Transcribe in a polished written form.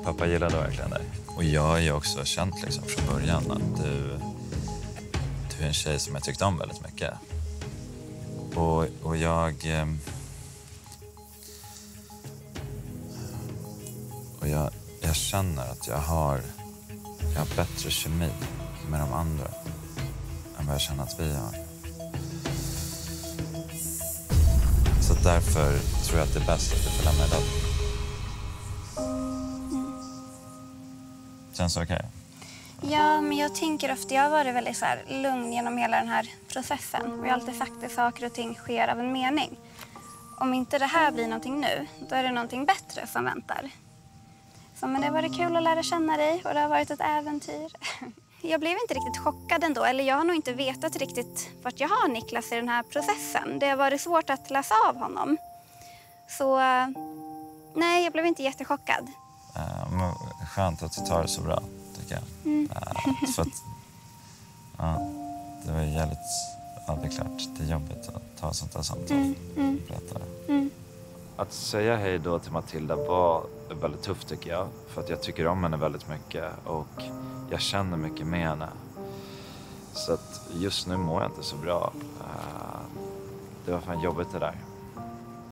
pappa gillade verkligen dig. Och jag har ju också känt liksom från början att du är en tjej som jag tyckte om väldigt mycket. Och jag känner att jag har bättre kemi med de andra än vad jag känner att vi har. Så därför tror jag att det är bäst att du får lämna idag. Känns det okej? Ja, men jag tänker ofta, jag har varit väldigt så här lugn genom hela den här processen. Och jag har alltid sagt att saker och ting sker av en mening. Om inte det här blir någonting nu, då är det någonting bättre som väntar. Så men det har varit kul att lära känna dig och det har varit ett äventyr. Jag blev inte riktigt chockad ändå, eller jag har nog inte vetat riktigt vart jag har Niklas i den här processen. Det har varit svårt att läsa av honom. Så nej, jag blev inte jättechockad. Men skönt att du tar det så bra, tycker jag. För att, det var jävligt, det är klart, det är jobbigt att ta sånt där samtal. Berätta det. Att säga hej då till Matilda var väldigt tufft, tycker jag. För att jag tycker om henne väldigt mycket och jag känner mycket med henne. Så att just nu mår jag inte så bra. Det var fan jobbigt det där.